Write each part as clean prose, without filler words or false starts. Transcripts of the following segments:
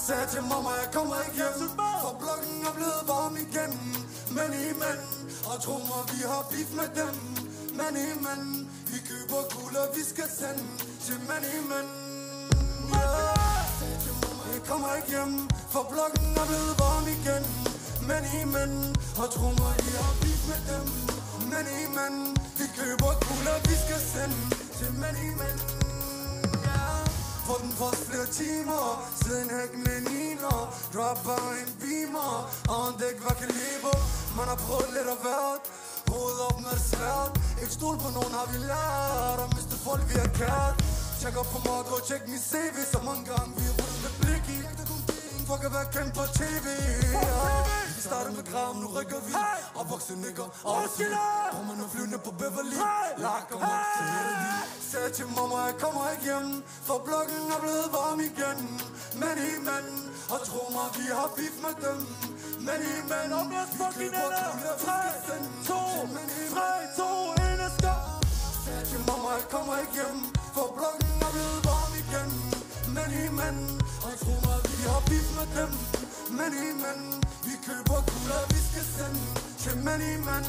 Sagde til mamma, jeg kommer ikke hjem, for blokken er blevet varm igen. Men i mænd, og tro mig, vi har beef med dem. Men i mænd, vi køber kugler, vi skal sende til mænd i mænd. Sagde til mamma, jeg kommer ikke hjem, for blokken er blevet varm igen. Men i mænd, og tro mig, vi har beef med dem. Men i mænd, vi køber kugler, vi skal sende til mænd i mænd. For den første flere timer, siden hækken med niner. Dropper en beamer, og en dæk hvad kan leve. Man har prøvet lidt af hvert, hovedet op når det er svært. Ikke stol på nogen har vi lært, og miste folk vi har kært. Tjek op på mig, gå og tjek min CV, så mange gange vi har rullet med blik i. Fuck at være kendt på TV. Vi starter med graven, nu rykker vi. Og vokse nigger, og kommer nu flyvende på Beverly. Lakker mig til. Sagde til mamma, jeg kommer ikke hjem, for blokken er blevet varm igen. Men i mænd, og tro mig, vi har beef med dem. Men i mænd, vi køber kugler, vi skal sende til mænd i mænd. Sagde til mamma, jeg kommer ikke hjem, for blokken er blevet varm igen. Men i mænd, og tro mig, vi har beef med dem. Men i mænd, vi køber kugler, vi skal sende til mænd i mænd.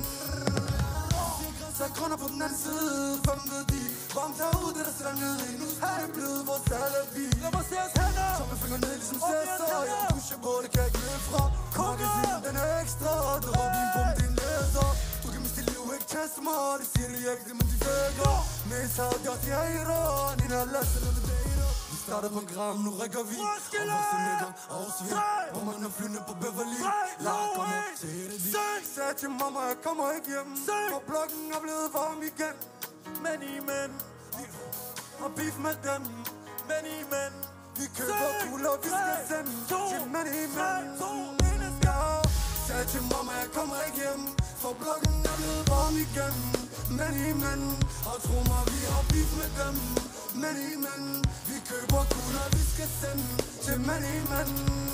Så kunder på den anden side, hvem ved de? Varmt herude, det der sætter ned i. Nu er det blevet vores alibi. Lad mig se os hænder. Så med fingre ned ligesom sætter. Jeg kan pushe på, det kan jeg ikke løbe fra. Magazinen, den er ekstra. Det råber din bum, din læser. Du kan miste liv, ikke teste mig. Det siger de ikke, det men de vækker. Men så har jeg de hater. Nina har læst det, det dater. Vi starter på en gram, nu rækker vi. Og vokser nikker, og sving. Hvor man er flyvende på Beverly. Lakker mig til det de. Sagde til mamma, jeg kommer ikke hjem, for blokken er blevet varm igen. Men i mænd, vi har beef med dem. Men i mænd, vi køber kugler, vi skal sende til mænd i mænd. Sagde til mamma, jeg kommer ikke hjem, for blokken er blevet varm igen. Men i mænd, og tro mig, vi har beef med dem. Men i mænd, vi køber kugler, vi skal sende til mænd i mænd.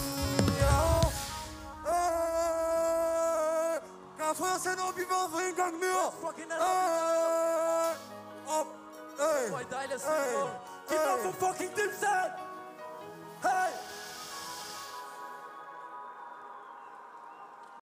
Jeg tror, jeg sender op i vejret for en gang mere. Op. Hvor er dejligt at se på. Giv mig for fucking Dipset.